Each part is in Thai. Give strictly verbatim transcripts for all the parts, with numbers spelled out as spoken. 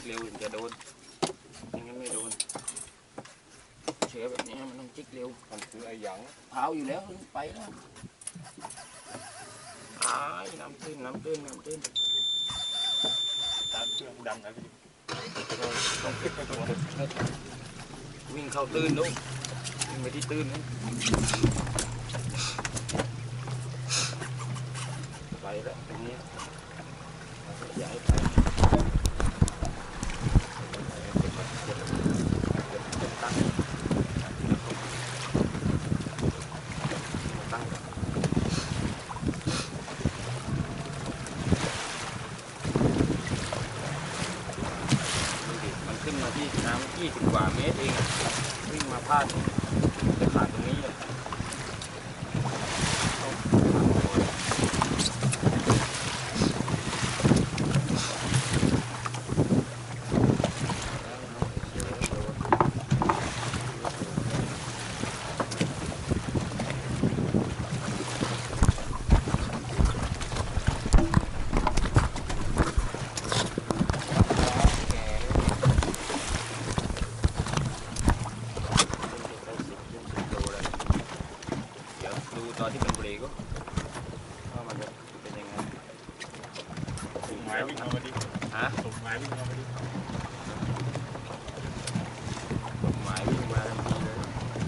เร็วถึงจะโดนไม่งั้นไม่โดนเชื้อแบบนี้มันต้องจิกเร็วมันคือไอ้หยังเท้าอยู่แล้วไปแล้วตายน้ำตื้นน้ำตื้นน้ำตื้นตามเครื่องดันนะพี่ต้องขึ้นไปตัววิ่งเข้าตื้นลูกวิ่งไปที่ตื้นนะไปแล้วตรงนี้ย้ายไปตั้งตั้งมันขึ้นมาที่น้ำยี่สิบกว่าเมตรเองวิ่งมาพลาดจะขาดตรงนี้เลยตอนที่เป็นเบรกก็ว่ามันจะเป็นยังไงถุงไม้วิ่งเอามาดิฮะถุงไม้วิ่งเอามาดิถุงไม้วิ่งมาทันทีเลย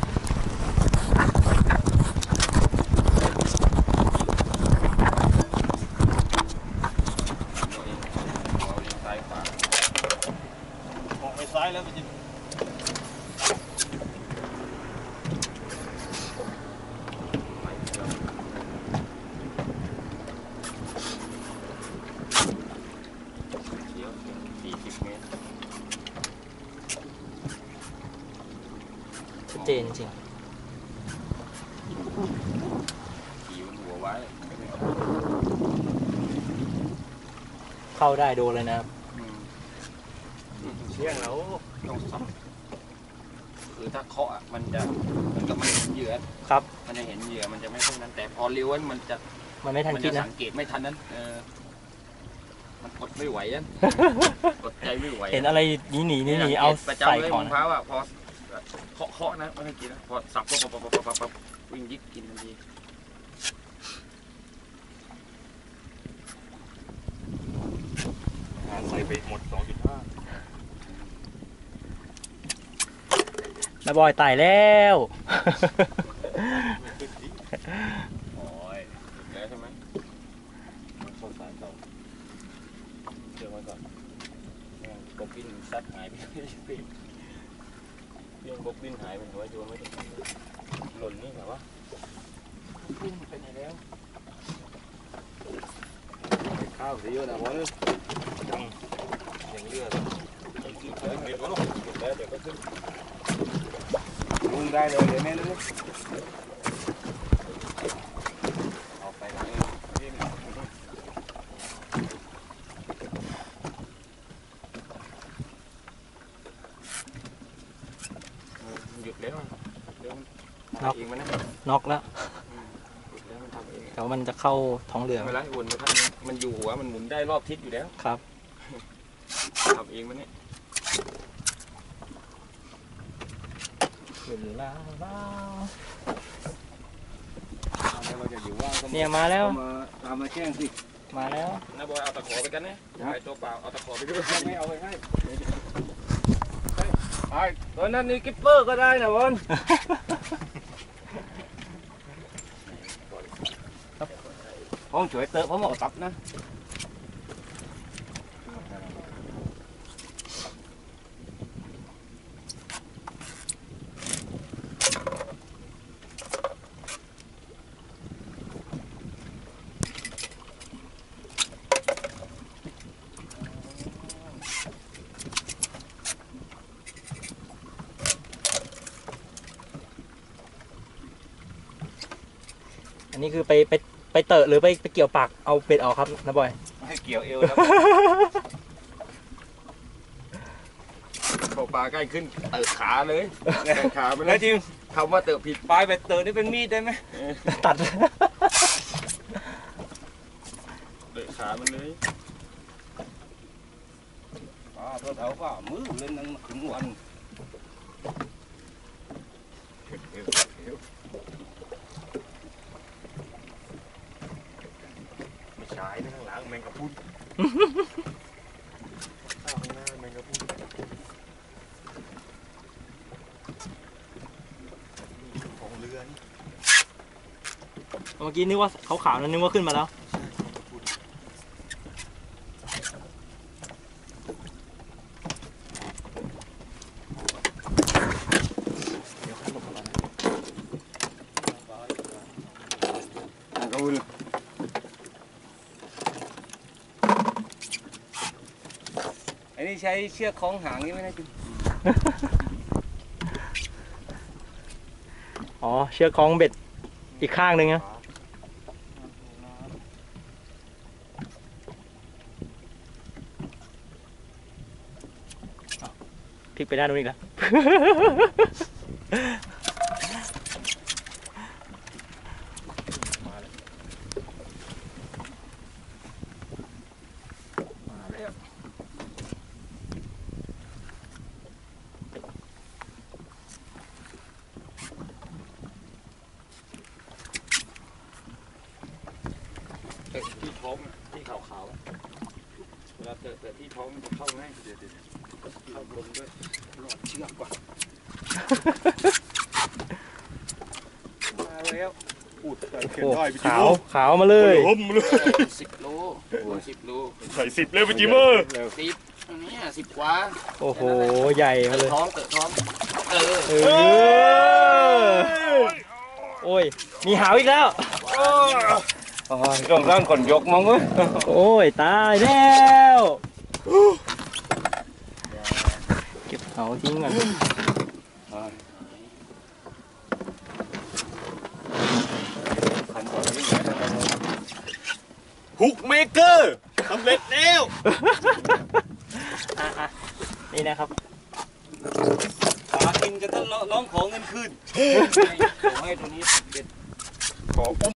เอาเองซ้ายขวาออกไปซ้ายแล้วมันจะเจนจริงขี่บนหัวไว้เข้าได้โดนเลยนะครับเชี่ยงแล้วต้องสับคือถ้าเคาะมันจะมันก็มันเห็นเหยื่อครับมันจะเห็นเหยื่อมันจะไม่ค่อยนั้นแต่พอเลี้ยวมันจะมันไม่ทันคิดนะสังเกตไม่ทันนั้นเออมันกดไม่ไหวอ่ะกดใจไม่ไหวเห็นอะไรหนีหนีหนีหนีเอาใส่ก่อนเพราะว่าพอเคาะเคาะนะไม่ให้กินนะพอสับปุ๊บปุ๊บปุ๊บปุ๊บปุ๊บวิ่งยิกกินทันทีใส่ไปหมด สองจุดห้าน้าบอยตายแล้วโอ้ยถึงแล้วใช่ไหมเข้าสายต่อเชื่อไว้ก่อนกบกินซัดหายไปเรื่องบกบินหายไปหัวโยนไม่ได้หล่นนี่แบบว่าบินไปไหนแล้วข้าวสีเยอะนะบอลจังยังเลือดยังกินเยอะเดี๋ยวก็ลงเดี๋ยวเดี๋ยวก็ขึ้นลุงได้เลยเดี๋ยวแม่เลยเอาไปไหนหยุดแล้วน็อกน็อกแล้วแต่ว่ามันจะเข้าท้องเรือไม่ไรวนไปท่านมันอยู่หัวมันหมุนได้รอบทิศอยู่แล้วครับทำเองมันเนี่ยขึ้นแล้วเราจะอยู่ว่างเนี่ยมาแล้วตามมาแจ้งสิมาแล้วน้าบอยเอาตะขอไปกันนะไอตัวเปล่าเอาตะขอไปด้วยไม่เอาไปให้ไอ้ตัวนั้นนี่กิปเปอร์ก็ได้นะบอลผมช่วยเติมผมเอาตับนะอันนี้คือไปไปไปเตะหรือไปไปเกี่ยวปากเอาเป็ดออกครับนะบอยให้เกี่ยวเอวแล้วปลาใกล้ขึ้นเตะขาเลยเตะขาไปแล้วจริงคำว่าเตะผิดปลายไปเตะนี่เป็นมีดได้ไหมตัดเตะขามันเลย เอาเพื่อเอาว่ามือเล่นนั่งถึงวันไม่ใช่นะข้างหลังแมงกะพรุนข้างหน้าแมงกะพรุนของเรือนี่เมื่อกี้นึกว่าขาวๆนั้นนึกว่าขึ้นมาแล้วอันนี้ใช้เชือกคล้องหางนี่ไหมนะจุ๊อ๋อเชือกคล้องเบ็ดอีกข้างหนึ่งนะพลิกไปด้านนู้นอีกแล้วมาแล้วมาแล้วเตะที่ท้องที่ขาวๆเวลาเตะเตะที่ท้องมันจะเข้าง่ายเดี๋ยวๆเข้าลงด้วยหลอดเชือกก่อนมาแล้วพูดใส่เขียนโอ้ได้พี่จิขาวโม่ขาวมาเลยล้มเลยสิบโลสิบโลใส่สิบเลยพี่จิโม่สิบอันนี้สิบกว่าโอ้โหใหญ่มาเลยท้องเตะท้องเออเออโอ้ยมีหาวอีกแล้วต้องด้านก่อนยกมั้งเว้ยโอ้ยตายแล้วเก็บหาวทิ้งก่อนฮุกเมเกอร์สำเร็จแล้วอ่ะๆนี่นะครับหากินกันท่านร้องขอเงินคืนขอให้ตัวนี้เด็ดขอ